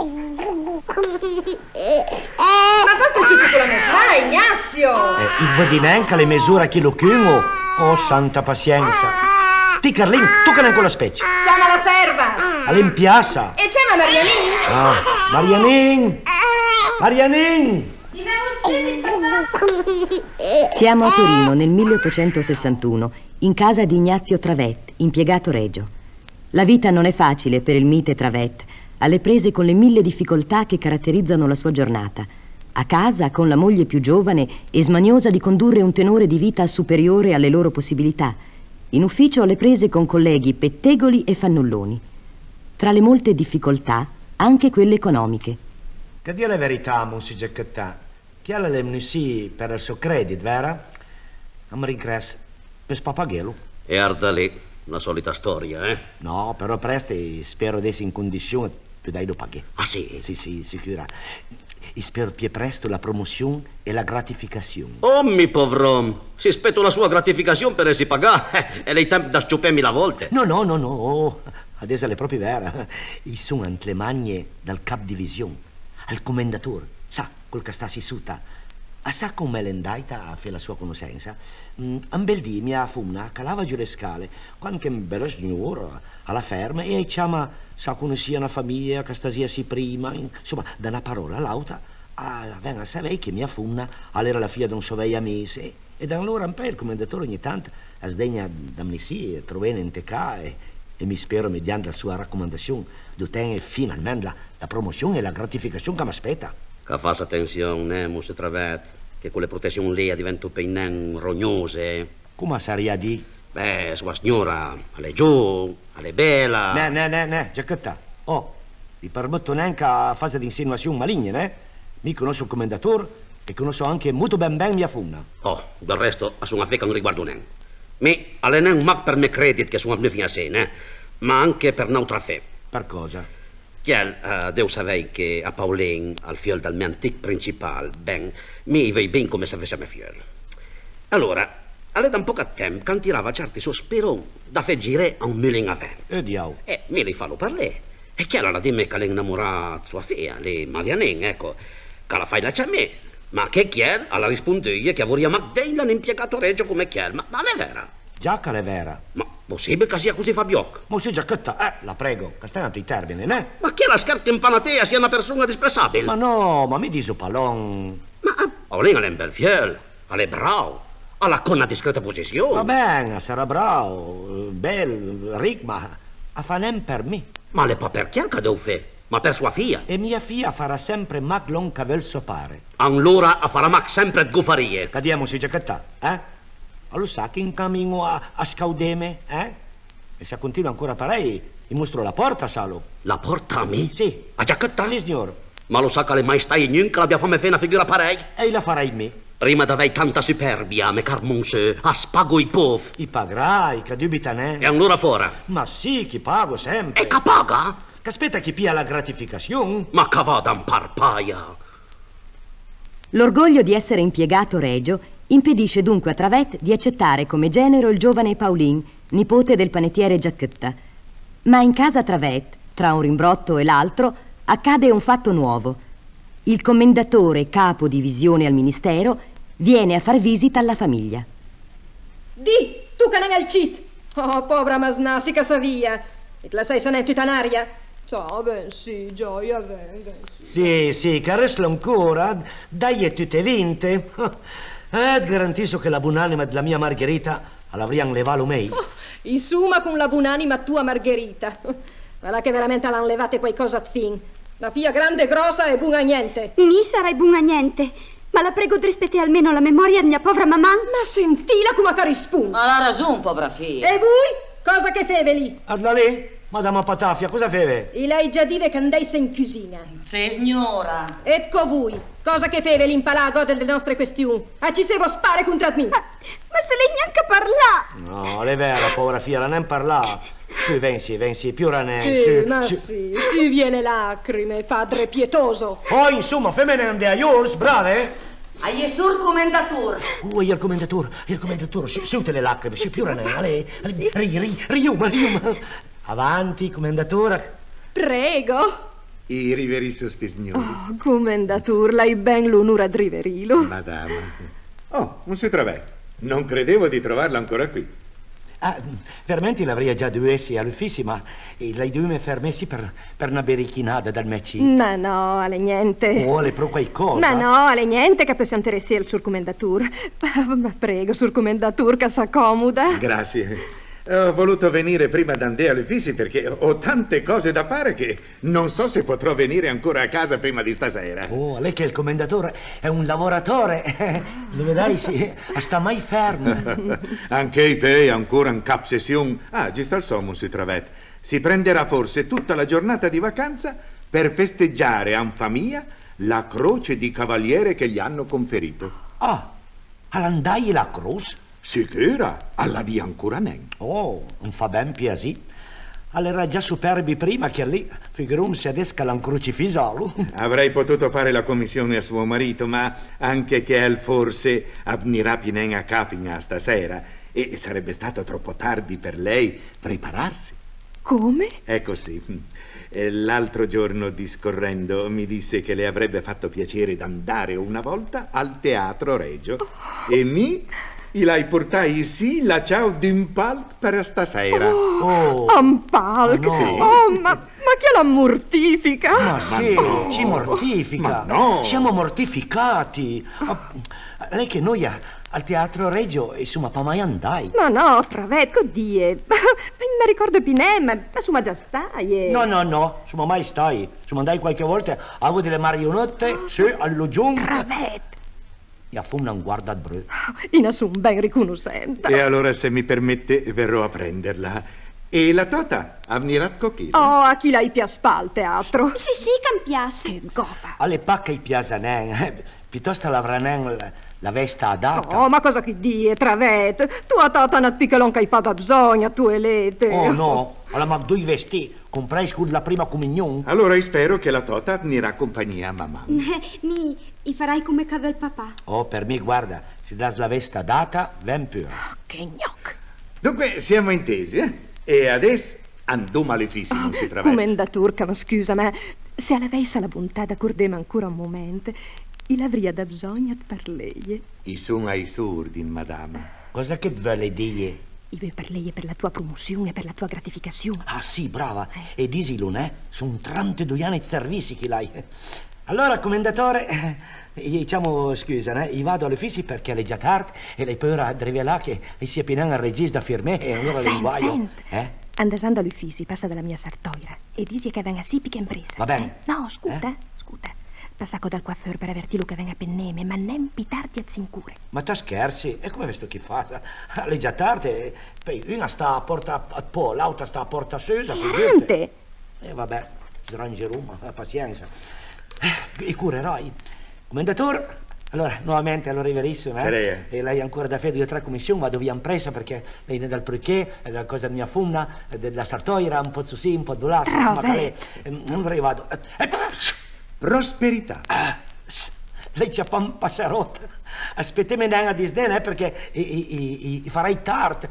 Ma basta ci con la mesura, Ignazio! Il vuoi di neanche le misure che lo chiumo? Oh, santa pazienza! Ti Carlin, tu che ne con la specie? Chiama la serva! All'impiassa! E chiama Marianin! Ah, Marianin! Marianin! Siamo a Torino nel 1861, in casa di Ignazio Travet, impiegato regio. La vita non è facile per il mite Travet, alle prese con le 1000 difficoltà che caratterizzano la sua giornata. A casa, con la moglie più giovane e smaniosa di condurre un tenore di vita superiore alle loro possibilità. In ufficio alle prese con colleghi pettegoli e fannulloni. Tra le molte difficoltà, anche quelle economiche. Che dire la verità, Monsi Giacchettà, che alla l'emnissi per il suo credit, vera? Non rincres, per spapaghello. E arda lì, la solita storia, eh? No, però presto spero di essere in condizione più dai lo paghi. Ah sì? Sì, sicura. E spero più presto la promozione e la gratificazione. Oh, mi povrom, si aspetta la sua gratificazione per essere pagato, e lei tempo da sciuparmi la volta. No, adesso è proprio vera. I sono ante le magne dal cap divisione. Al commendatore, sa, quel che sta si suta, a sa come l'endaita a fare la sua conoscenza, un bel dì mi ha fumna, calava giù le scale, quando un bello signore alla ferma e chiama, sa conoscia una famiglia che stasia si prima, insomma, da una parola all'altra, venga a sapere che mia fumna all'era la figlia di un sovei mese, e da allora un po' il commendatore ogni tanto sdegna d'amnistia, trovene in teca e mi spero, mediante la sua raccomandazione, di ottenere finalmente la promozione e la gratificazione che mi aspetta. Che fa attenzione, Monsi Travet, che con le protezioni lì diventa un rognose. Come sarebbe di? Beh, sua signora, alle giù, alle bella. Ne, Giacchettà. Oh, vi permetto neanche a fase di insinuazione maligna, né? Mi conosco il commendatore e conosco anche molto ben mia funna. Oh, del resto, a sua fecca non riguardo neanche. Mi alle non ma per me credit che sono a mia fiancée, ma anche per un'altra fe. Per cosa? Chiel, devo sapere che a Paulin, al fiol del mio antico principale, ben, mi vei ben come se avesse mio fiol. Allora, alle da un po' a tempo, che tirava certi sospiri da feggire a un milin a vento. E diao. E mi li fallo per lei. E chiel la dimmi che l'è innamorata sua figlia, le Marianin, ecco, che la fai la c'è a me. Ma che chiel alla rispondeglia che vorrei Magdalena un impiegato regio come chiel, ma è vera? Già che è vera. Ma possibile che sia così Fabiocco? Ma sì, Giacchettà, la prego, che stai i termini, né? Ma chi la scherza in panatea sia una persona disprezzabile? Ma no, ma mi diso palon. Ma Paolina è un bel fiel, è bravo, ha la conna discreta posizione. Va bene, sarà bravo, bel, ricco, ma a fa nem per me. Ma le pa per chi anche devo fare? Ma per sua figlia. E mia figlia farà sempre Mac l'on che vel so pare. Allora farà Mac sempre guffarie. Cadiamo si Giacchettà, Allora sa che in cammino a scaudeme, E se continua ancora parei, mi mostro la porta, salo. La porta a me? Sì. A Giacchettà? Sì, signor. Ma lo sa che le mai stai in che l'abbia fame fena figura parei? E la farai me. Prima d'aver tanta superbia, me carmonse, a spago i pof. I pagrai, che dubita ne? E allora fora? Ma sì, chi pago sempre. E che paga? Che aspetta chi pia la gratificazione? Ma che vada un parpaia. L'orgoglio di essere impiegato regio impedisce dunque a Travet di accettare come genero il giovane Paulin, nipote del panettiere Giacchetta. Ma in casa Travet, tra un rimbrotto e l'altro, accade un fatto nuovo. Il commendatore capo divisione al ministero viene a far visita alla famiglia. Di, tu che ne hai il cit! Oh, povera masnasi che sa via! E te la sei sanetto itanaria? Ciao, ben sì, gioia, ben sì. Sì, che resto ancora, dai e tutte vinte. Garantisco che la buonanima della mia Margherita l'avriano levato me. Oh, insomma, con la buonanima tua Margherita. Ma là che veramente l'hanno levate qualcosa a fin. La figlia grande e grossa e buona a niente. Mi sarai buona a niente. Ma la prego di rispettare almeno la memoria di mia povera mamma. Ma sentila come carispun. Ma l'ha ragione, povera figlia. E voi? Cosa che feve lì? Allora lì? Madama Patafia, cosa feve? E lei già dive che andasse in cucina. Sì, signora. Ecco voi. Cosa che feve lì in palago delle nostre questioni? Ci sevo spare contro me. Ma se lei neanche parla. No, è vera, povera figlia, non ne parla. Sì, vensi, più ranè. Sì, ma sì, viene lacrime, padre pietoso. Oh, insomma, femmine ande a yours, brave? Hai sur commendatur. Il commendatore, su te le lacrime, si più ranè, riuma. Avanti, commendatore. Prego. I riverisso sti signori. Oh, commendatur, l'hai ben l'onura di riverilo. Madama. Oh, Monsieur Travet, non credevo di trovarla ancora qui. Ah, veramente l'avrei già due essi all'ufficio, ma lei due mi fermessi per una berichinata dal mecci. Ma no, alle niente. Oh, le pro qualcosa. Ma no, alle niente che possiamo interessare sul commendatur. Ma prego, sul commendatur che s'accomoda. Grazie. Ho voluto venire prima da Andrea all'ufficio perché ho tante cose da fare che non so se potrò venire ancora a casa prima di stasera. Oh, lei che è il commendatore è un lavoratore. Lo vedrai, sta mai fermo. Anche i pei ancora in cap session. Ah, ci sta il sommo, si travet. Si prenderà forse tutta la giornata di vacanza per festeggiare in famiglia la croce di cavaliere che gli hanno conferito. Ah, all'andai la croce? Sicura, alla via ancora nen. Oh, non fa ben piacere. Allora già superbi prima che lì, figurum se adesca l'han crocifisato. Avrei potuto fare la commissione a suo marito, ma anche che el forse avnirà pinen a capigna stasera e sarebbe stato troppo tardi per lei prepararsi. Come? È così. L'altro giorno discorrendo mi disse che le avrebbe fatto piacere d'andare una volta al Teatro Regio e I l'hai portai sì la ciao d'un palc per stasera. Oh, un palc? No. Sì. Oh, ma chi la mortifica? ma sì, no. ci mortifica. Ma no. Siamo mortificati. Lei che noi al Teatro Regio, insomma, pa mai andai. Ma no, Travet, oddio. Ma ricordo Pinem, ma insomma già stai. No, insomma, mai stai. Insomma, andai qualche volta a vedere delle marionette, sì, allo giunto. Travet. E a fum non guarda bru. Ina son ben riconoscente. E allora se mi permette verrò a prenderla. E la tota avnirat cochino. Oh, a chi l'hai piaspa al teatro? Sì, campiasse. Che gofa. Alle pacche i piasanen, piuttosto lavranen la vesta adatta. Oh, ma cosa che die, Travet? Tu a tata una piccolon che hai fatto bisogno, tu e lete. Oh no, alla ma due vestiti, comprai con la prima comunione. Allora spero che la tota avnirà compagnia a mamma. I farai come cava il papà. Oh, per me, guarda, si dà la vesta data, ven più. Che gnoc. Dunque siamo intesi, eh? E adesso andiamo all'ufficio, non si traversa. Commendaturca, ma scusa, ma se avesse la bontà d'accordarmi ancora un momento, il avria da bisogno per lei. I sono ai sordi, madama. Cosa che vuole dire? Io per lei e per la tua promozione e per la tua gratificazione. Ah sì, brava. E disilo, sono 32 anni di servizi che l'hai. Allora, commendatore, diciamo scusa, io vado all'ufficio perché è già tardi e lei poi ora rivelare che si è pieno al regista firme e allora le guaio. Andando all'ufficio, passa dalla mia sartoira e dici che venga sì più impresa. Va bene. No, scusa. Passacco dal coiffeur per avertilo che venga a penneme, ma non più tardi a zincure. Ma tu scherzi? E come questo chi fa? Lei già tardi, poi una sta a porta a po', l'altra sta a porta susa, Niente! E vabbè, srangeruma, pazienza. E curerai. Commendatore, allora, nuovamente lo riverissimo, E lei ancora da fede 2 o 3 commissioni, vado via impresa perché lei è dal perché, la cosa mia funna, della sartoira, un po' su un po' di là, ma non vorrei vado. Prosperità. Lei c'ha un passarotto. Aspettami neanche a Disney, perché farai tardi.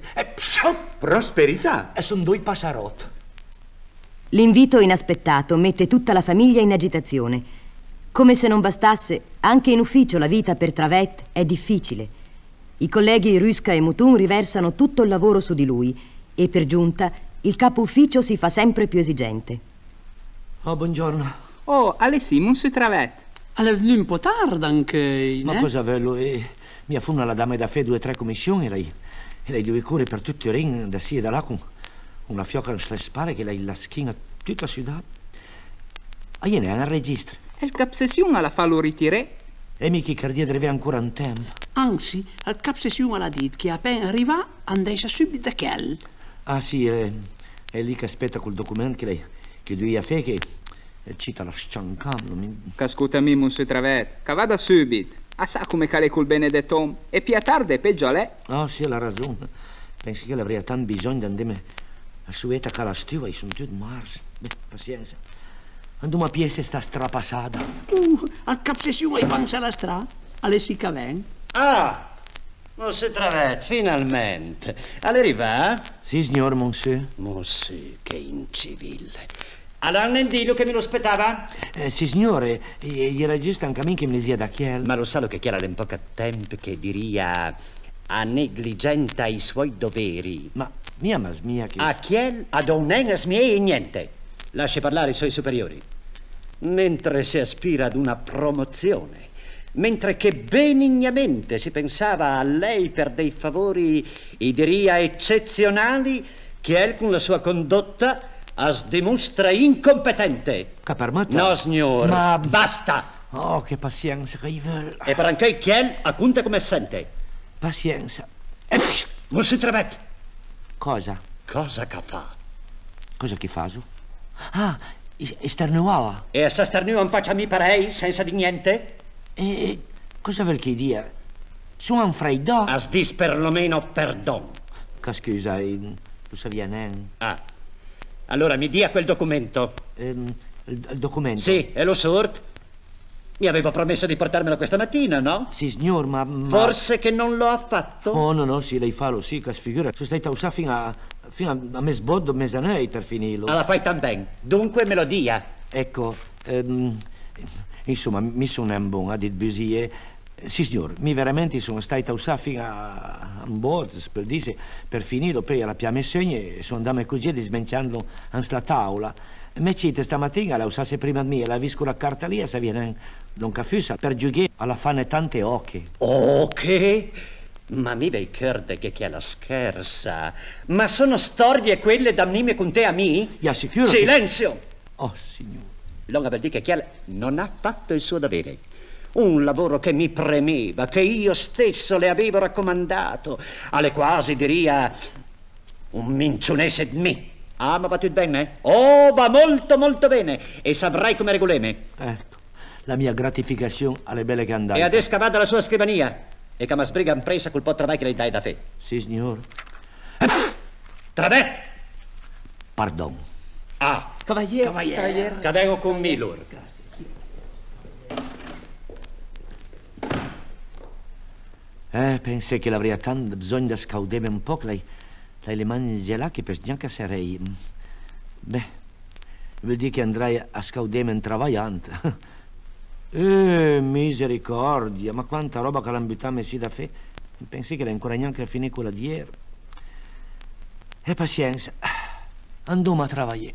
Prosperità. E sono 2 passarotti. L'invito inaspettato mette tutta la famiglia in agitazione. Come se non bastasse, anche in ufficio la vita per Travet è difficile. I colleghi Rusca e Mutun riversano tutto il lavoro su di lui e per giunta il capo ufficio si fa sempre più esigente. Oh, buongiorno. Oh, Alessi, Monsieur Travet. Alle venu un po' tarda anche, Ma cosa bello? Mia funna la dame da fe 2 o 3 commissioni e lei deve correre per tutti i ring da sì e da là con una fiocca sulle spalle che lei la schina tutta sudata. Ah, io ne ho un registro. E il cap session alla fallo ritirare. E mica cardia deve ancora un tempo. Anzi, il cap session alla dit che appena arriva andesse subito da quel. Ah sì, è lì che aspetta quel documento che lui ha fatto che cita la sciancamlo. Ascoltami, Monsieur Travet, che vada subito. A sa come cale col benedetto e più tardi è peggio a lei. Ah sì, ha ragione. Penso che l'avrei tanto bisogno di andare a sueta che la stiva e sono tutti morsi. Beh, pazienza. Andiamo a piese sta strapassata. Al cap session hai panza la stra? Alessi Caven? Ah, Monsieur Travet, finalmente. All'arriva? Sì, signor Monsieur. Monsieur, che incivile. Allora non dillo che me lo aspettava? Sì, signore, il regista anche a me che mi sia da chiel. Ma lo sa che chiara in poco tempo che diria a negligenta i suoi doveri. Ma mia masmia che... A chiel, ad onenes miei e niente. Lasci parlare i suoi superiori. Mentre si aspira ad una promozione, mentre che benignamente si pensava a lei per dei favori, diria eccezionali, chiel con la sua condotta as dimostra incompetente. Caparmata? No, signor. Ma basta. Oh, che pazienza che io... E per anche chiel acconta come sente. Pazienza. Non si trevet. Cosa? Cosa che fa? Cosa che fa? Ah, esternuava. E a sternua in faccia mi parei, senza di niente? E cosa vuol che dia? Sono un freddo. As dis perlomeno perdon. Che scusa, non savia neanche. Ah. Allora mi dia quel documento. Il documento? Sì, e lo sort. Mi avevo promesso di portarmelo questa mattina, no? Sì, signor, ma... Forse che non lo ha fatto? Oh, no, sì, lei fa lo sì, che sfigura. Sono stata usata fino a mesboddo, mesanei per finirlo. Alla fai tan ben. Dunque me lo dia. Ecco, insomma, mi sono un buon a dir busie. Sì, signor, mi veramente sono stata usata fino a un bordo, per dire, per finirlo, poi alla piame segne, sono andato così smenciando la tavola. Me cite stamattina la usasse prima di me, la visco la carta lì e se viene un caffè per giugare alla fane tante occhi. Ok? Ma mi vei corde che chi la scherza? Ma sono storie quelle da nime con te a me? Ja, sicuro. Silenzio! Che... Oh, signor. Longa per dire che chi non ha fatto il suo dovere. Un lavoro che mi premeva, che io stesso le avevo raccomandato, alle quasi diria un minciunese di me. Ah, ma va tutto bene? Oh, va molto molto bene e saprai come regoleme. Ecco, la mia gratificazione alle belle che andate. E adesso vada alla sua scrivania e che mi sbriga impresa col po' di travaglio che le dai da fe. Sì, signor. Travet! Pardon. Ah. Cavaliere. Che vengo con Milur. Pensai che l'avrei tanto bisogno di scaudere un po', lei le mani gelate per neanche sarei. Beh, vuol dire che andrai a scaudere in travagliante. Misericordia, ma quanta roba che l'ambità si da fe. Pensi che l'hai ancora neanche a finire quella di ieri. E pazienza, andiamo a travagliare.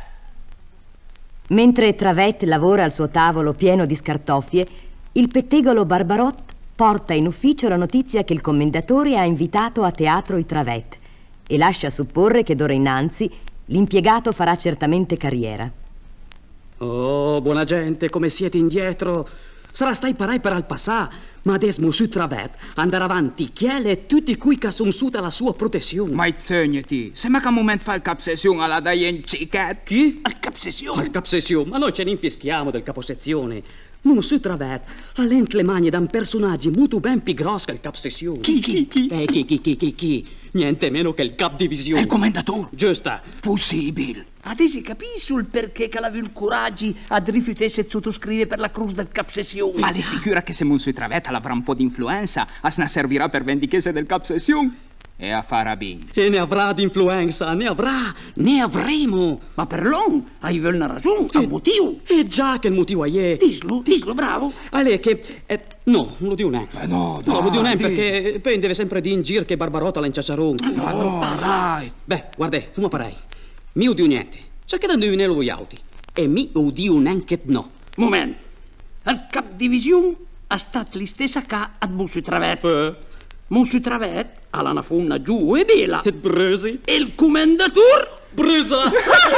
Mentre Travet lavora al suo tavolo pieno di scartoffie, il pettegolo Barbarot porta in ufficio la notizia che il commendatore ha invitato a teatro i Travet e lascia supporre che d'ora innanzi l'impiegato farà certamente carriera. Oh, buona gente, come siete indietro? Sarà stai parai per al passà, ma adesso su Travet andare avanti, chiele e tutti cui che sono su alla sua protezione. Ma zognati, sembra che a un momento fa il capsessione alla Dayen Cicat. Chi? Al capsessione. Al capsessione, ma noi ce ne infischiamo del caposezione. Non su Travet, ha le mani da un personaggio molto ben più grosso che il capsessione. Chi? Chi? Niente meno che il cap divisione. Il commendatore. Giusta. Possibile. Adesso capisci il perché che aveva il coraggio a rifiutare di sottoscrivere per la cruz del capsessione. Ma le sicura che se Monsieur Travet avrà un po' di influenza, ne servirà per vendichese del capsessione e a Farabin. E ne avrà di influenza, ne avremo. Ma per l'on, hai una ragione, un motivo. E già che il motivo è. Dislo, bravo. Ale che... no, non lo dico neanche. No, lo dico neanche perché poi deve sempre dire in giro che Barbarotto l'ha inciacciarone. No, dai. Beh, guarda, come parei. Mi udio niente. C'è che da indovinare voi auti. E mi udio neanche no. Momento. Il cap divisione è stato la stessa che ad Monsieur Travet. Monsieur Travet ha la funna giù e bella. E bresi. E il commendatore? Bresa.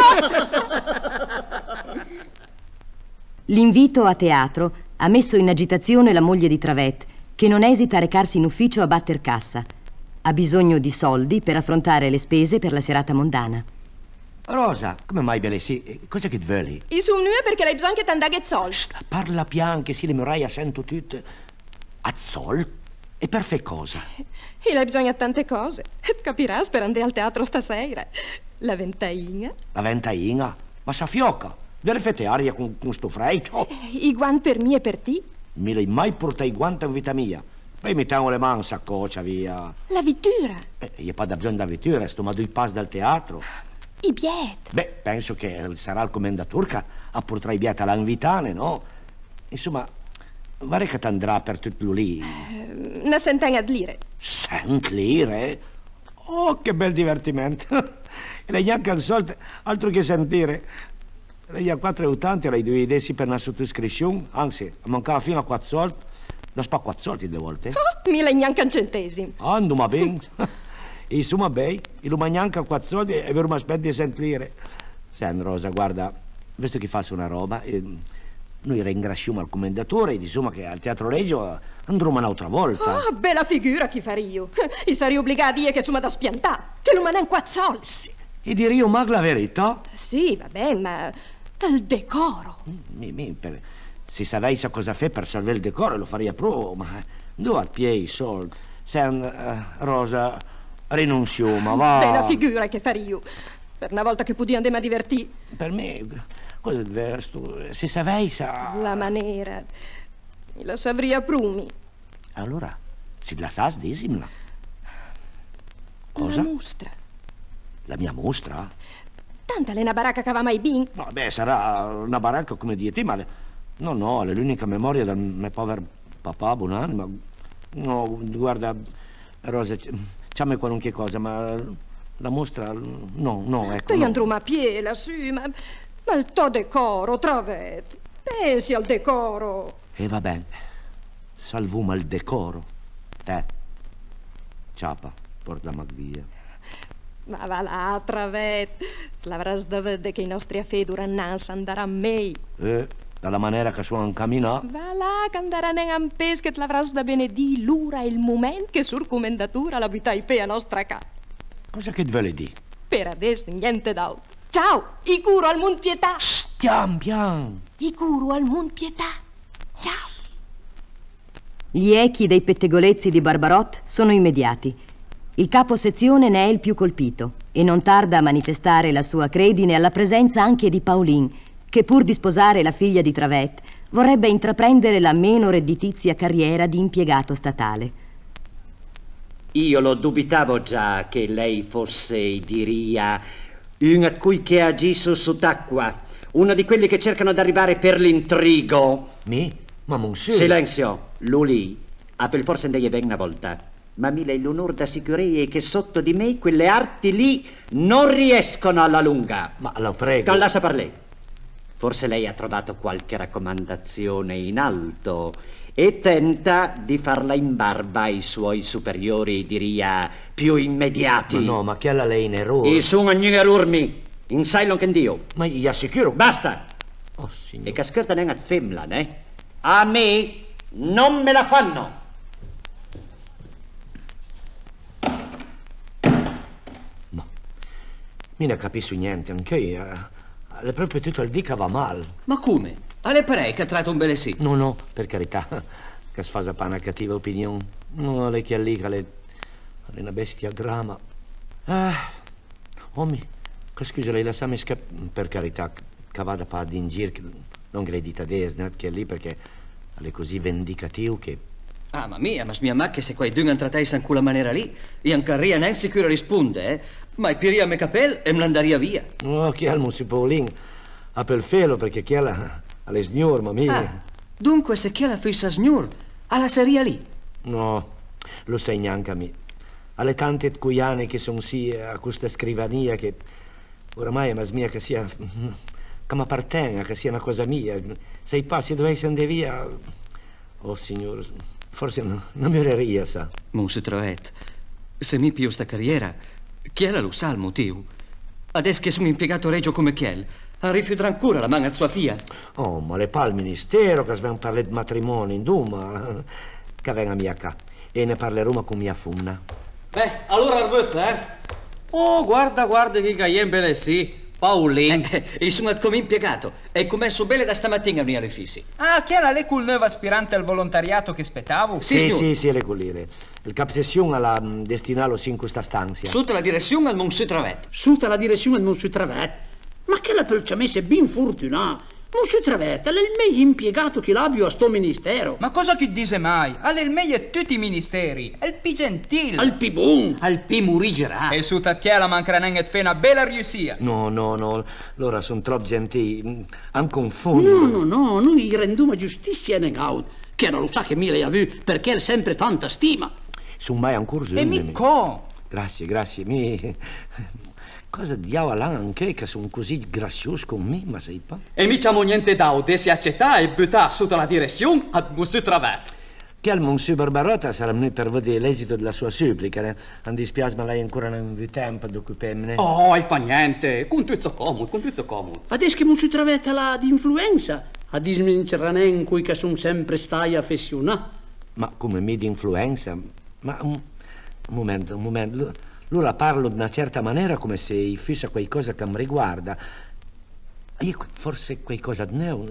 L'invito a teatro ha messo in agitazione la moglie di Travet, che non esita a recarsi in ufficio a batter cassa. Ha bisogno di soldi per affrontare le spese per la serata mondana. Rosa, come mai bene sì? Cosa che vuoi? Il suo nome è perché lei bisogna che t'andaghe zol. Parla pian che si le muraia sento tutte. A zol? E per fe cosa? E lei bisogna tante cose. Capirà per andare al teatro stasera. La ventaina. La ventaina? Ma sa fiocca? Deve fare aria con sto freddo. I guanti per me e per te. Mi l'hai mai portato i guanti in vita mia? Poi mi tengo le mani, saccoccia via. La vittura. Io pas da bisogno da vittura, sto ma due pas dal teatro. I biet. Beh, penso che sarà il commendatore che apporterà i biet all'invitane, no? Insomma, pare che andrà per tutto lì. Ne senten ad lire. Sent lire? Oh, che bel divertimento. E lei neanche un soldo, altro che sentire. Lei ha 4 aiutanti, lei 2 idee per una sottoscrizione, anzi, mancava fino a 4 soldi. Da spa 4 soldi 2 volte. Oh, mi lei neanche un centesimo. Ando, ma ben. Insomma, bei, il neanche 4 soldi e vero mi aspetta di sentire. Senti, Rosa, guarda, visto che faccio una roba, noi ringraziamo al commendatore, insomma, che al Teatro Regio andremo un'altra volta. Ah, bella figura che farei io. E sarei obbligata a dire che sono da spiantare, che non me ne 4 soldi. Sì. E dire io mag la verità? Sì, vabbè, ma il decoro. Se sapessi cosa fare per salvare il decoro lo farei a pro, ma dove a piedi i soldi? Rosa, rinunciamo, va. Bella figura che farei io. Per una volta che potevo andare a divertire. Per me, cosa deve se sapessi... La maniera. Me la saprei prumi. Allora, se la sa, disimla. Cosa? Una mostra. La mia mostra? Tanta è una baracca che va mai bin. No, beh, sarà una baracca come di te, ma... No, è l'unica memoria del mio povero papà, buonanima. No, guarda, Rosa, c'è qualunque cosa, ma la mostra... No, ecco. Poi andrò a piedi lassù, ma il tuo decoro, Travet. Pensi al decoro. E va bene, salviamo il decoro. Te, ciapa, portami via. Ma va là, Travet. L'avrai da vedere che i nostri affari durante andrà a me. Dalla maniera che sono camminare. Va là, che andrà a pesca, che l'avrai da benedì l'ora e il momento che sur commendatura l'abitai per la nostra casa. Cosa che vuole dire? Per adesso niente d'altro. Ciao, i curo al Mont Pietà. Pian. I curo al Mont Pietà. Ciao. Gli echi dei pettegolezzi di Barbarot sono immediati. Il capo sezione ne è il più colpito e non tarda a manifestare la sua credine alla presenza anche di Pauline, che pur di sposare la figlia di Travet vorrebbe intraprendere la meno redditizia carriera di impiegato statale. Io lo dubitavo già che lei fosse, diria, una cui che agisce sott'acqua, una di quelli che cercano di arrivare per l'intrigo. Mi? Ma monsieur... Silenzio, lui ha per forza andare ben una volta. Ma mi lei l'onore d'assicurare che sotto di me quelle arti lì non riescono alla lunga. Ma la prego. Non lascia parlare. Forse lei ha trovato qualche raccomandazione in alto e tenta di farla in barba ai suoi superiori, diria, più immediati. Ma no, ma che alla lei in errore? E sono ogni errormi, in sai che Dio. Ma gli assicuro. Basta. Oh, signore. E che scherta non a femmina, né? A me non me la fanno. Mi ne capisco niente, anche io. Le proprio tutto il dica va male. Ma come? Alle parei che ha tratto un bel sì? No, per carità. Che sfasa pa una cattiva opinione. No, lei che è lì, che è una bestia grama. Che scusa, lei lasciami per carità, che vada pa ad in giro, non credita desnat che è lì perché è così vendicativo che... Ah, ma mia macchia se quei due trattai in quella maniera lì, e anche ria non sicuro risponde, ma piria me capel e me l'andaria via. No, chi ha il Monsieur Pauline? Ha per felo perché chi ha le signor, ma mia. Ah, dunque se chi ha la fissa signor, alla seria lì? No, lo sai neanche a me. Alle tante cuiane che sono sì a questa scrivania che oramai è ma mia che sia... che mi appartenga, che sia una cosa mia. Se i passi dovessi andare via... Oh, signore... Forse non mi oreria, sa. Monsieur Travet, se mi pio sta carriera, chi lo sa il motivo? Adesso che sono impiegato regio come chi rifiuterà ancora la mano a sua figlia. Oh, ma le pa al ministero che sven parlare di matrimonio, induma, che venga mia ca. E ne parleremo con mia funna. Allora arvezza, Oh, guarda che gaien belle sì. Pauline. E sono come impiegato. E commesso bene da stamattina a venire ai fissi. Ah, chi era lei quel nuovo aspirante al volontariato che aspettavo? Sì, le colire. Il cap sessione alla destinalo in questa stanza. Sotto la direzione al Monsieur Travet. Sotto la direzione al Monsieur Travet? Ma che la pelciamesse ben fortunata. Monsieur Travet, è il mio impiegato che l'avvio a sto ministero. Ma cosa che dice mai? Alle il meglio è tutti i ministeri. È il più gentile. Al più buon. Al più morigerà. E su tacchiela mancherà neanche fe una bella riuscita. No, loro sono troppo gentili. An confondo. No, noi rendiamo giustizia a Negaud, che non lo sa che mi lei ha vu, perché è sempre tanta stima. Sono mai ancora E mi co? Grazie. Cosa diavolo anche che sono così graziosi con me, ma sai pa? E mi c'amo niente da si accettare e buttare sotto la direzione a Monsieur Travet. Che al Monsieur Barbarotta sarà venuto per vedere l'esito della sua supplica, ne? Non dispiace, ma lei ancora non ha avuto tempo di occuparmene. Oh, e fa niente, con tutto comodo. Adesso che Monsieur Travet ha di influenza, a dismincerranen cui che sono sempre stai affezionato. Ma come me di influenza? Ma un momento. Allora parlo di una certa maniera come se fosse qualcosa che mi riguarda. Io forse qualcosa di nuovo.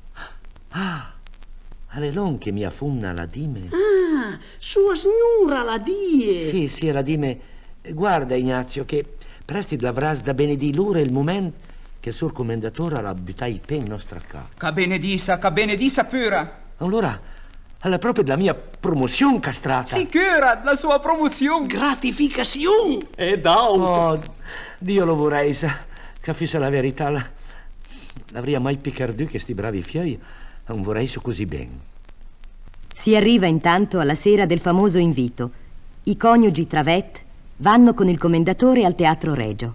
Alle lon che mia funna la dime. Sua signora la die. Sì, la dime. Guarda Ignazio che presti l'avras da benedì l'ora il momento che il suo commendatore la buttai i pe in nostra casa. Che benedissa pura. Allora è proprio della mia promozione castrata. Sicura, la sua promozione. Gratificazione. E d'altro. Oh, Dio lo vorrei, sa. Che fosse la verità. L'avrei mai piccardu che sti bravi fioi non vorrei so così bene. Si arriva intanto alla sera del famoso invito. I coniugi Travet vanno con il commendatore al Teatro Regio.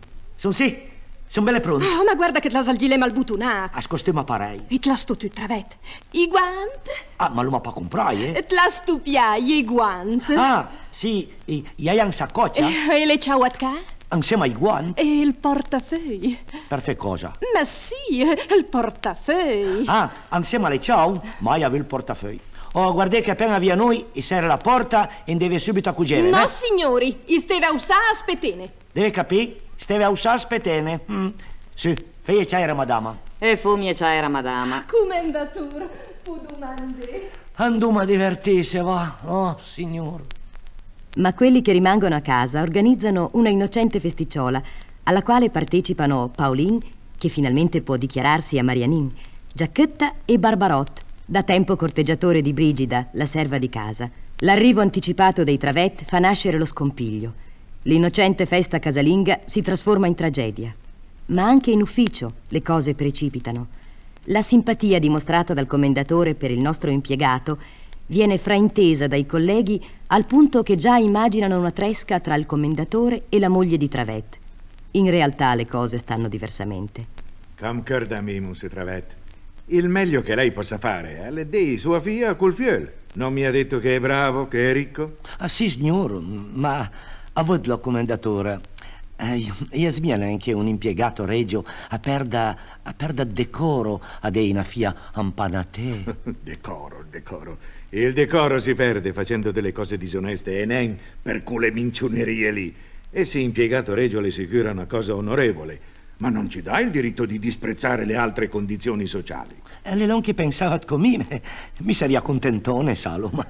Sono belle pronte. Oh, ma guarda che la salgile malbutunà. Ascoltiamo a parei. E te la sto tu Travet. I guant. Ma lo ma pa comprai, E te la stupiai i guant. Sì, hai un saccoccia? E le ciaouatka? Insieme ai guanti? E il portafeuille. Per che cosa? Ma sì, il portafeuille. Insieme alle ciao? Mai avevo il portafeuille. Oh, guardate che appena via noi, e serra la porta e deve subito accugere. No, signori, steve a usare a spetene. Deve capire? Steve a usare spetene. Sì, fai c'era madama. E fumi e c'era madama. Commendatur, fu domande. Anduma a divertirsi, va. Oh, signor. Ma quelli che rimangono a casa organizzano una innocente festicciola alla quale partecipano Pauline, che finalmente può dichiararsi a Marianin, Giacchetta e Barbarot, da tempo corteggiatore di Brigida, la serva di casa. L'arrivo anticipato dei Travet fa nascere lo scompiglio. L'innocente festa casalinga si trasforma in tragedia. Ma anche in ufficio le cose precipitano. La simpatia dimostrata dal commendatore per il nostro impiegato viene fraintesa dai colleghi al punto che già immaginano una tresca tra il commendatore e la moglie di Travet. In realtà le cose stanno diversamente. Concordami, Monsieur Travet. Il meglio che lei possa fare è le dei sua figlia col fiel. Non mi ha detto che è bravo, che è ricco? Sì, signor, ma a voi lo commendatore. Io smiene anche un impiegato regio a perda decoro a dei una fia ampanate. Decoro. Il decoro si perde facendo delle cose disoneste e non per quelle minciunerie lì. E se impiegato regio le sicura una cosa onorevole, ma non ci dà il diritto di disprezzare le altre condizioni sociali. Le non che pensava come mi sarebbe contentone, Salo, ma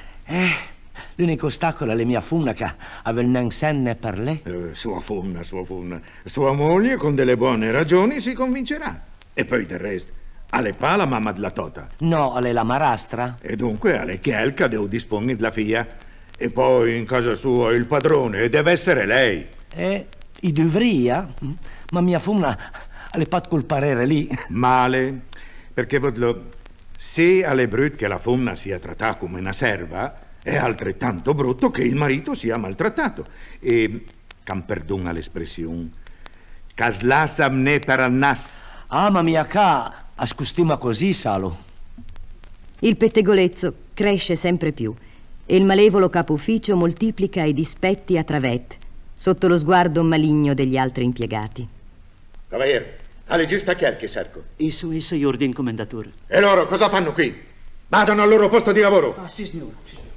l'unico ostacolo è la mia funna che aveva un senne per lei. Sua funna. Sua moglie con delle buone ragioni si convincerà. E poi del resto, alle pa la mamma della Tota. No, alle la marastra. E dunque alle Chielca devo dispone della figlia. E poi in casa sua il padrone deve essere lei. I dovria? Ma mia funna alle pat col parere lì. Male, perché vodlo, se alle brut che la funna sia trattata come una serva, è altrettanto brutto che il marito sia maltrattato. E, can perdon all'espressione, caslasam ne per annas. Ma mia ca, ascustima così, Salo. Il pettegolezzo cresce sempre più e il malevolo capo ufficio moltiplica i dispetti a Travet sotto lo sguardo maligno degli altri impiegati. Cavaliere, alle giusta che cerco. Isso gli ordini, commendatore. E loro cosa fanno qui? Vadano al loro posto di lavoro. Sì, signore.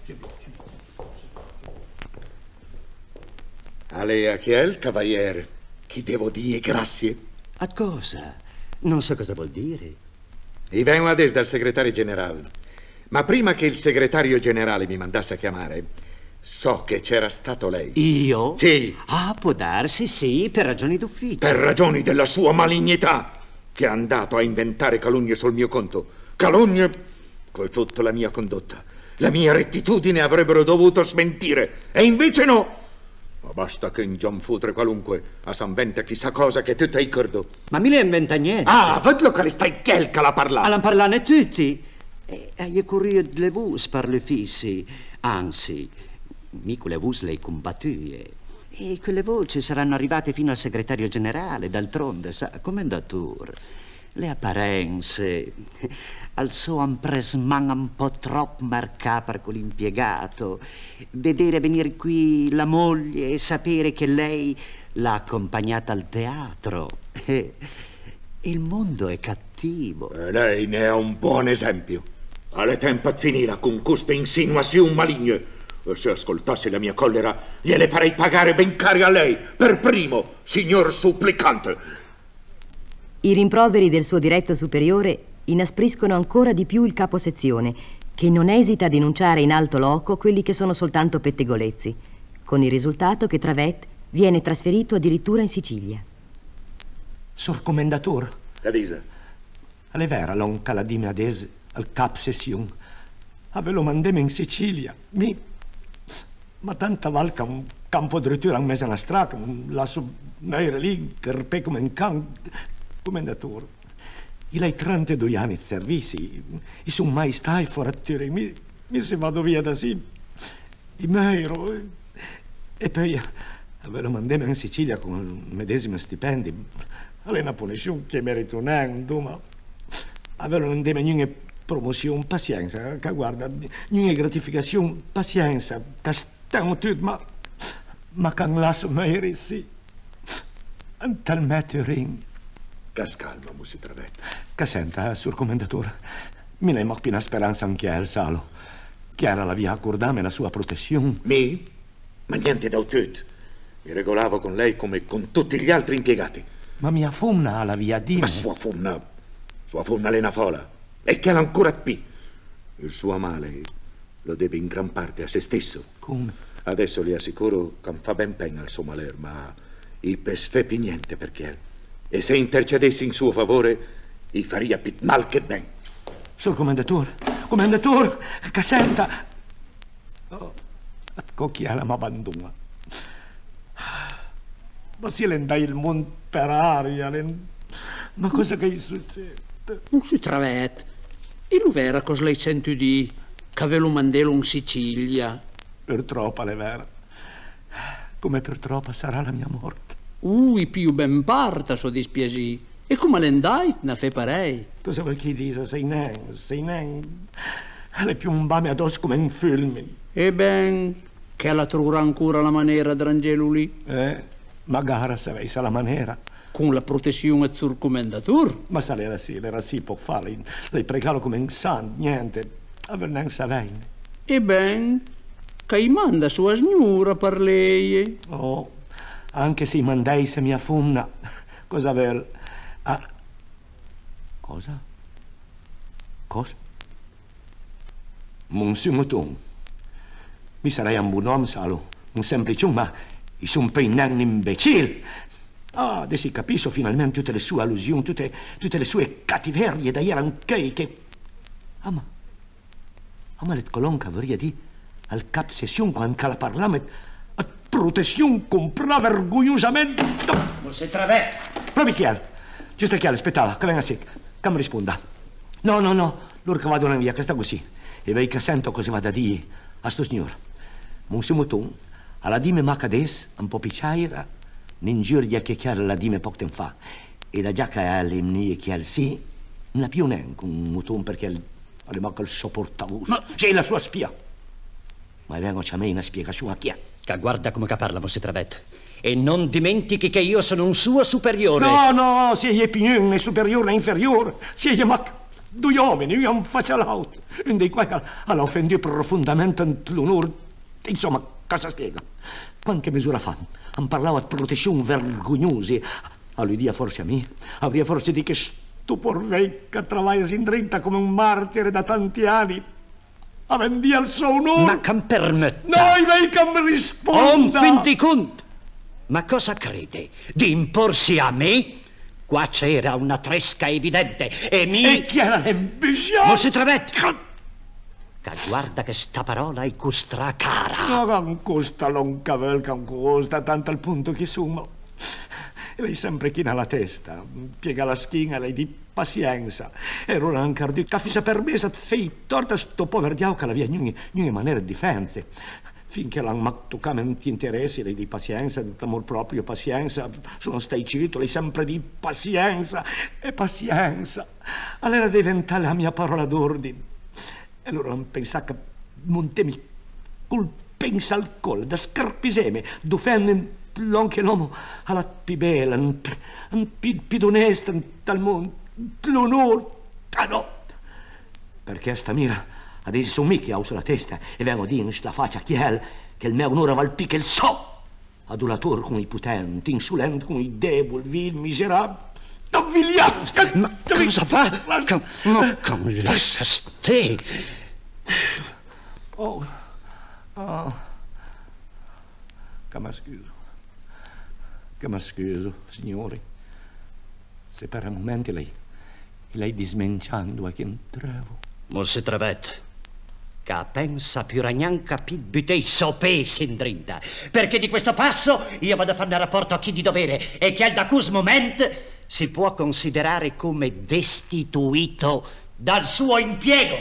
Ale a chi è il cavaliere? Chi devo dire grazie? A cosa? Non so cosa vuol dire. I vengo adesso dal segretario generale. Ma prima che il segretario generale mi mandasse a chiamare, so che c'era stato lei. Io? Sì. Può darsi, sì, per ragioni d'ufficio. Per ragioni della sua malignità. che è andato a inventare calunnie sul mio conto. Calunnie che tutta la mia condotta, la mia rettitudine avrebbero dovuto smentire. E invece no. Ma basta che in John Futre qualunque a s'inventa chissà cosa che tu hai cordo. Ma mi ne inventa niente. Ah, vedo che le stai chielca la parlare. Allora parlane tutti. E corrio delle vus per le fissi. Anzi, mica le vus le combattue. E quelle voci saranno arrivate fino al segretario generale, d'altronde, sa, commendatur. Le apparenze, al suo impressement un po' troppo marcato per quell'impiegato, vedere venire qui la moglie e sapere che lei l'ha accompagnata al teatro. Il mondo è cattivo. Lei ne è un buon esempio. Alle tempo a finire con queste insinuazioni maligne. E se ascoltassi la mia collera, gliele farei pagare ben cari a lei, per primo, signor supplicante. I rimproveri del suo diretto superiore inaspriscono ancora di più il caposezione, che non esita a denunciare in alto loco quelli che sono soltanto pettegolezzi, con il risultato che Travet viene trasferito addirittura in Sicilia. Sor Commendator. Cadisa. Alle vera l'on caladime ades al cap session. Avelo mandeme in Sicilia. Ma tanta valca un campo drittura un mese a strada, la submeire lì, che come un can. Commendatore, io hai 32 anni di servizi, io sono mai stato forattore, mi se vado via da sì, i meiro, e poi ve lo mandiamo in Sicilia con il medesimo stipendio, alle una punizione che merito un ma ve lo mandiamo in promozione, pazienza, che guarda, in gratificazione, pazienza, che stiamo tutti, ma che non lascio mai sì, un tal metterin. Cascalma, Musi Travet. Che senta, Sur Commendatore, mi ne ho piena speranza anche al salo. Che era la via accordame la sua protezione. Mi? Ma niente da tutto. Mi regolavo con lei come con tutti gli altri impiegati. Ma mia fumna alla via di. Ma sua fumna è una fola. E che l'ha ancora qui. Il suo male lo deve in gran parte a se stesso. Come? Adesso le assicuro che non fa ben pena al suo maler, ma i pesfepi niente perché. E se intercedessi in suo favore, gli faria più mal che ben. Sor Commendatore, che senta. Oh, cocchiala m'abbandona. Ma si le dai il mondo per aria, ma cosa che gli succede? Non si Travet. E lo vera cosa lei sente di che ve lo mandelo in Sicilia? Purtroppo è vera. Come purtroppo sarà la mia morte. I più ben parta so dispiasi. E come l'endai, ne fe parei. Cosa vuoi che dica? Sei nen. Le piombame addosso come un fulmine. E ben, che la troverà ancora la maniera d'Angelo lì? Magari se avesse la maniera. Con la protezione Sur Commendator? Ma se l'era sì, può fare. Lei pregalo come un santo, niente. Aver non savene. E ben, che manda sua signora per lei. Oh. Anche se mandai se mia fumna, cosa aver... Ah. Cosa? Monsieur Mouton, mi sarei un buon uomo, salo, un semplice ma io sono un imbecille. Ah, adesso capisco finalmente tutte le sue allusioni, tutte le sue cattiverie da ieri anche che... ma le colonca vorrei dire al cap session quando la parlame... protezione comprà vergognosamente. Non si Travet. Proprio chi è? Giusto chi è? Aspettava, che venga sì, che mi risponda. No, loro che vadano via, che sta così. E vei che sento cosa vada a dire a sto signore. Monsieur Mouton, alla dime macades, un po' picciaira, n'ingiuria che chiara la dime poco tempo fa. E da già che alle mie che al sì, non ha più neanche un Mouton perché alle manca il suo portavoce. Ma c'è la sua spia. Ma vengo a me una spiegazione a chi è. Che guarda come che parla, Monsieur Travet. E non dimentichi che io sono un suo superiore. No, se è più né superiore né inferiore. Se è ma due uomini, io non faccio l'auto. Un dei quali ha offenduto profondamente l'onore. Insomma, cosa spiega? Qualche misura fa, han parlato di protezione vergognosa. A lui dia forse a me, avrebbe forse di che stuporvei che lavora in dritta come un martire da tanti anni. Avendi al suo onore. Ma che permetta? Noi vei che mi risponda. Un fin di conto. Ma cosa crede? Di imporsi a me? Qua c'era una tresca evidente e mi... E chi era l'ambisciato? Monsieur Travet! Che guarda che sta parola è costra cara. No, non costa, non costa, tanto al punto che sumo. Lei sempre china la testa, piega la schiena, lei di pazienza. E ora anche di caffè per me, se fai torta sto povero diavolo che la via in maniera di difesa. Finché la tocca non ti interessi, lei di pazienza, d'amor proprio, pazienza. Sono stai cito, lei sempre di pazienza e pazienza. Allora diventa la mia parola d'ordine. E allora non pensa che montemi col pensa al collo, da scarpiseme, difende l'onche l'uomo alla più bella, più onesta dal mondo, l'onore. Ah no! Perché sta mira, adesso sono mica che ho sulla testa e vengo a dire la faccia che il mio onore val più che il so. Adulatore come i potenti, insolente come i deboli, vil, miserabili. Non vigliato! Ma cosa fa? No, come lascia ste? Oh. Che mi scuso, signori. Se per un momento lei dismenciando a chi trovo. Monsieur Travet, che pensa più ragnanca più butei sopè sindrinda. Perché di questo passo io vado a fare un rapporto a chi di dovere e che da questo momento si può considerare come destituito dal suo impiego.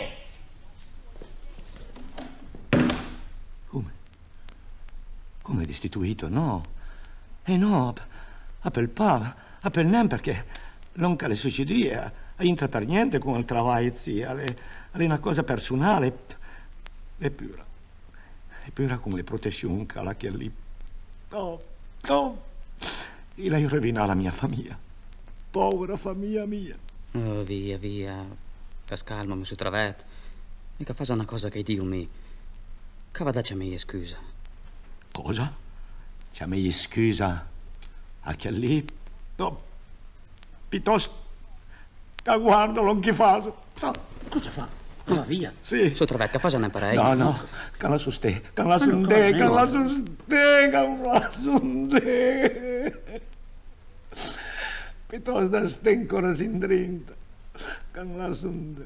Come destituito? No. No, appel pa, appel nem perché non che le succedie, entra per niente con il lavoro, zia, è una cosa personale. E pure come le protezioni che la che lì. Oh. E lei rovina la mia famiglia. Povera famiglia mia. Oh, via. Calma, Monsieur Travet. Mica fa una cosa che Dio mi... Che vada a me scusa. Cosa? C'è meglio scusa a che lì? No, piuttosto che guarda non che fa. Cosa fa? Va via. Sì. Su Travet, che fa ne parei? No, che la soste, che la sunde. Piuttosto da ste ancora si indrinta, che la sunde.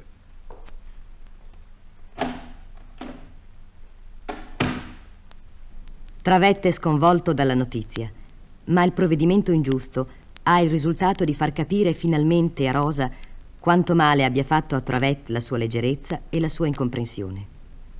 Travet è sconvolto dalla notizia, ma il provvedimento ingiusto ha il risultato di far capire finalmente a Rosa quanto male abbia fatto a Travet la sua leggerezza e la sua incomprensione.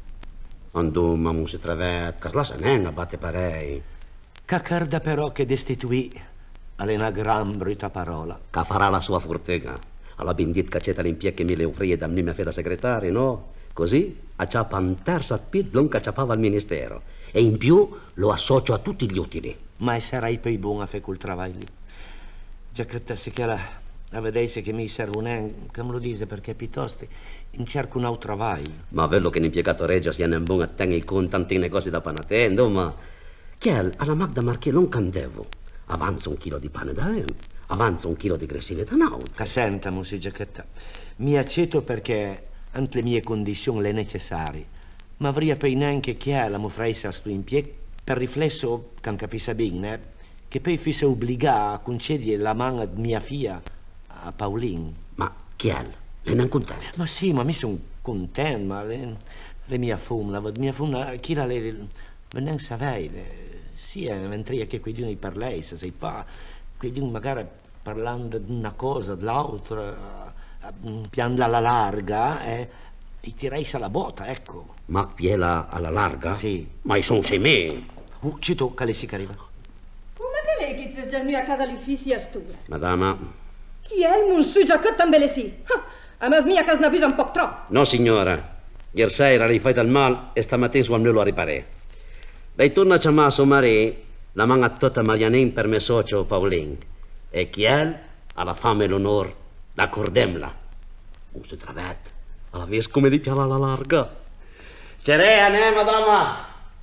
Andò, Monsieur Travet, che la sanenga batte parei. Caccarda però che destituì è una gran brutta parola. Che farà la sua fortega. Alla bindit cacetta l'impieg che mi le offrì e dammi mia fede segretaria, no? Così acciappa un terzo pit non cacciapava al ministero. E in più lo associo a tutti gli utili. Ma sarai poi buona a fare quel travaglio. Già che se che la vedesse che mi serve un che me lo dice perché piuttosto in cerco un altro travaglio. Ma quello che l'impiegato regio sia un buon a tenere con tanti negozi da panatendo, ma che alla Magda Marché non candevo. Avanza 1 chilo di pane da avanza 1 chilo di gressine da naut. Che senta, Monsieur Giacchetta, mi accetto perché ante le mie condizioni le necessarie. Ma avrei poi neanche che la mi offrisse a sto impiego per riflesso che non capisce bene, che poi fosse obbligata a concedere la mano di mia figlia a Pauline. Ma chi è? Lei non è contenta? Ma sì, ma mi sono contento, ma le mia fumna, chi la non sapeva, sì, mentre che quei per lei, se sei pa, quei magari parlando di una cosa, dell'altra, piando alla larga, e tirei alla botta, ecco. Ma piela alla larga? Sì. Ma sono 6 mesi. Ci tocca, le si arriva. Come che lei che c'è già a casa l'ufficio a stura? Madama. Chi è il monsu già che tambele sì? A me mia casa ne avvisa un po' troppo. No, signora. Ieri sera lei fa del mal e stamattina su me lo riparè. Lei torna a chiamare suo marito, la manga tutta Marianin per me socio Pauline. E chi è? Alla fame e l'onore, la cordemla. Monsieur Travet. Alla ves come li piava alla larga. Cerea, madama?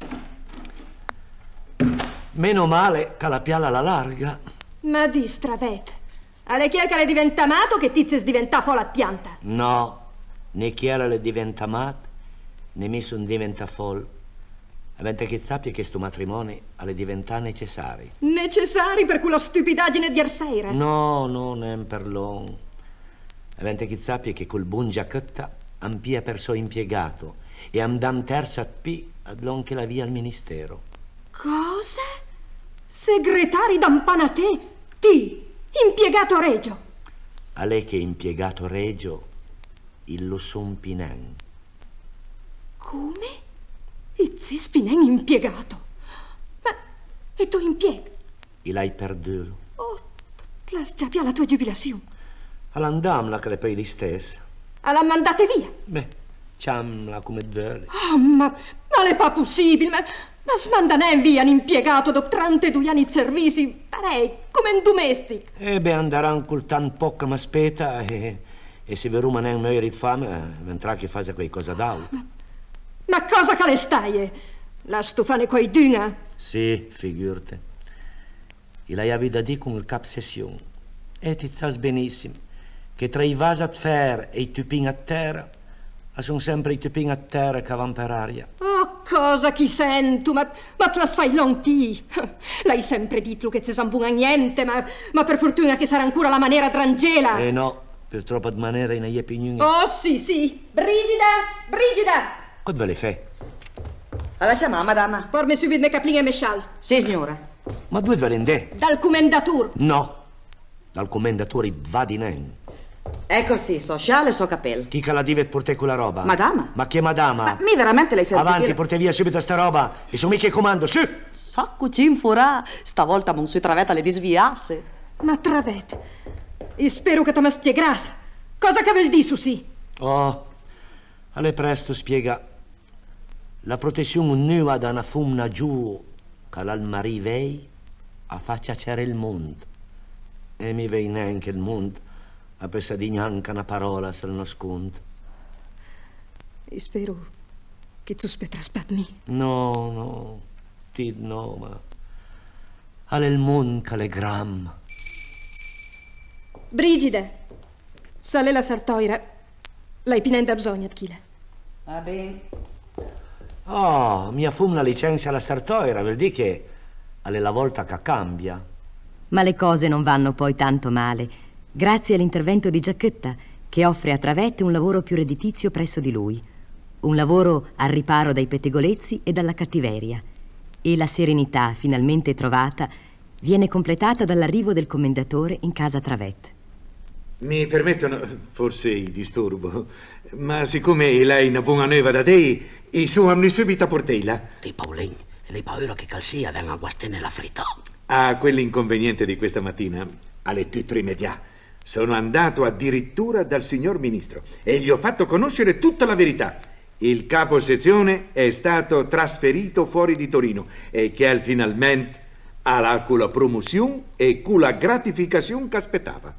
Meno male che la piala alla larga. Ma di Travet, alle chiel che le diventa amato che tizia diventa fola pianta. No, né chiara le diventa amato, né mi son diventa fol. Avete che sappia che sto matrimonio alle diventa necessario. Necessari per quella stupidaggine di Arseira? No, non per long. Avete che sappia che col buon Giacchetta ampia per suo impiegato e andam terza P ad lon che la via al ministero. Cosa? Segretari d'ampanate? Ti, impiegato regio? A lei che impiegato regio, il lo son Pinen. Come? Il Zispinen impiegato? Ma, e tu impieg? E l'hai perduto. Oh, la già la tua giubilazione. All'andamla che le poi di stessa. Alla mandate via? Beh, ciamla come deve. Oh, ma è pas possibile, ma smandanen via un impiegato dopo 32 anni di servizi, parei, come un domestico. E beh, andaran col tan poca ma speta e se vi rumanen meglio di fame, ventrà che fase qualcosa d'altro. Ma cosa che le stai? La stufane coi duna? Sì, figurte. E lei aveva di con il cap session. E ti sai benissimo che tra i vasi a fer e i tupini a terra, sono sempre i tupini a terra che vanno per aria. Oh, cosa chi sento, ma te la fai lonti. L'hai sempre detto che si sambuna niente, ma per fortuna che sarà ancora la maniera drangela. No, purtroppo di maniera in aie pignuni. Oh, sì. Brigida! Cosa ve le fai? Alla chiamata, madama. Pormi subito me caplin e me scial. Sì, signora. Ma dove ve le indè? Dal commendatur. No, dal commendatore va di nen. Ecco sì, so sciale e so capello. Chi che la dive porte quella roba? Madama. Ma che madama? Ma mi veramente lei sente Avanti, dire... porti via subito sta roba. E sono mica comando, su! Sacco cinfura. Stavolta non si travetta le disviasse. Ma Travet, io spero che te mi spiegheras. Cosa che vuol dire su sì? Oh, alle presto spiega. La protezione nuova da una fumna giù che l'almari vei a faccia c'era il mondo. E mi vei neanche il mondo a pensare di neanche una parola se lo nascondo. Io spero che tu aspetteras per me. No, ma alle il mondo che le gram. Brigide, sale la sartoira. Lei pinenda bisogna di chile. Va bene. Oh, mia fu una licenza alla Sartoira, vuol dire che alle la volta che cambia. Ma le cose non vanno poi tanto male, grazie all'intervento di Giacchetta, che offre a Travet un lavoro più redditizio presso di lui. Un lavoro al riparo dai pettegolezzi e dalla cattiveria. E la serenità, finalmente trovata, viene completata dall'arrivo del commendatore in casa Travet. Mi permettono, forse disturbo, ma siccome lei è una buona nuova da te, e sono subito a portella. Di Paulin, e lei paura che calsia venga a guastare la fritta. Ah, quell'inconveniente di questa mattina, alle tutte immediate, sono andato addirittura dal signor ministro e gli ho fatto conoscere tutta la verità. Il capo sezione è stato trasferito fuori di Torino e che finalmente ha con la promozione e con la gratificazione che aspettava.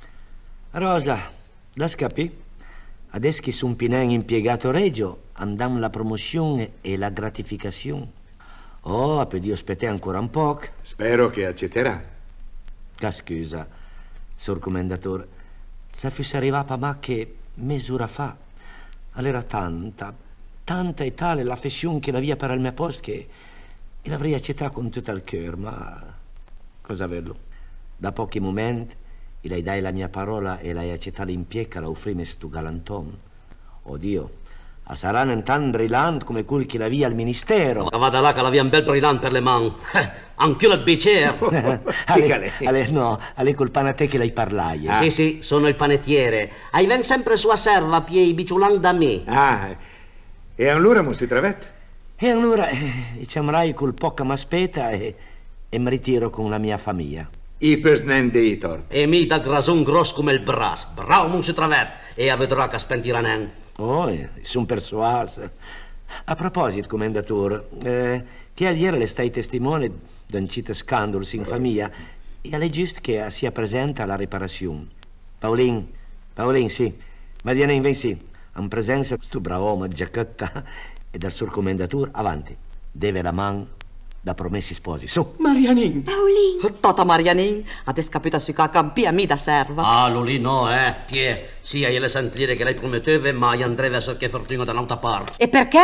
Rosa, la scappi? Adesso che sono Pinen impiegato regio, andam la promozione e la gratificazione. Oh, per Dio, aspettare ancora un po'. Spero che accetterà. Scusa, sor commendatore, se fosse arrivata ma che misura fa, allora tanta e tale l'affezione che la via per il mio posto che l'avrei accettata con tutto il cuore, ma cosa averlo? Da pochi momenti e lei dai la mia parola e lei accetta l'impiega, la offrime stu galanton. Oddio, a saranno un tan brillante come quelli che la via al ministero. Ma vada là che la via un bel brillante per le mani. Anch'io il bicchiere. alle col panate che lei parlai. Sì, sono il panettiere. Hai ven sempre sua serva, piei biciulan da me. Ah, e allora non si travetta? E allora ci amrai col poca m'aspetta e mi ritiro con la mia famiglia. I persnen dei torti. E mi da grason grosso come il bras. Bravo, non si travetta. E vedrà che spentirà nen. Oh, sono persuasa. A proposito, commendatore, che ieri le stai testimone d'un cito scandalo in famiglia e è giusto che sia presente alla riparazione. Paulin, sì, ma viene in sì, in presenza di sto bravo uomo Giacchetta e del suo commendatore, avanti, deve la man da promessi sposi, su. Marianin. Paulin. Tata Marianin, adesso capita su che campia mi da serva. Ah, lì no, Pie. Sì, io le sentire che lei prometteva, ma io andrei verso che fortuna dall'altra parte. E perché?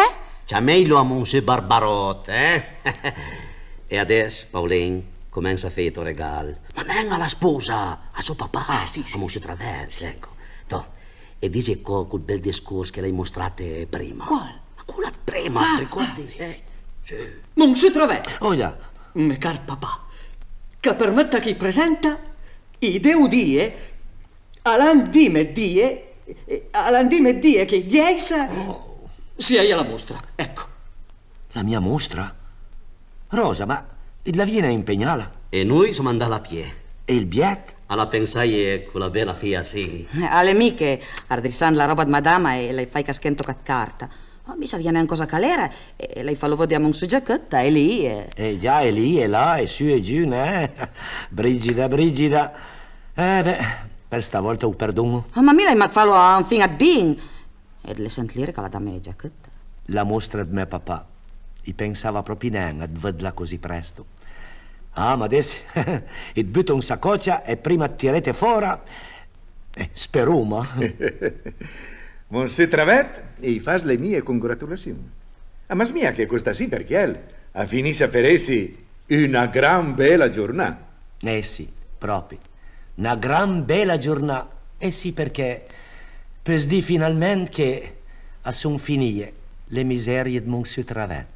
C'ha meglio a Monsieur Barbarotte, eh? E adesso, Pauline, comincia a fare il tuo regalo. Ma non alla sposa, a suo papà, a Monsieur Travert, ecco. No. E dice quel bel discorso che l'hai mostrato prima. Quale? Ma quella prima, ricordi? Sì. Monsieur Travert. Oh, là. Me car papà, che permetta chi presenta i deu die, all'andime die che diesa sia io la mostra, ecco. La mia mostra? Rosa, ma la viene impegnata? E noi siamo andati a piedi. E il biet? Alla pensai quella bella fia, sì. Alle miche, ardrissan la roba di madama e lei fai caschento cat carta. Ma mi sa viene una cosa calera e lei fa lo vediamo su giacchetta e lì E già, è lì, è là, è su e giù, né? Brigida. Beh, per stavolta ho perdono. Ma mi lei ma fa lo a un fin a bin. E le senti lire che la dame giacchetta. La mostra di mio papà. I pensava proprio neanche a vederla così presto. Ah, ma adesso il butto un saccoccia e prima tirate fuori. Speriamo. Monsieur Travert, e fas le mie congratulazioni. Ma mia che questa sì perché a finisse per essi una gran bella giornata. Sì, proprio. Una gran bella giornata. Sì, perché per dire finalmente che a son finite le miserie di Monsieur Travert.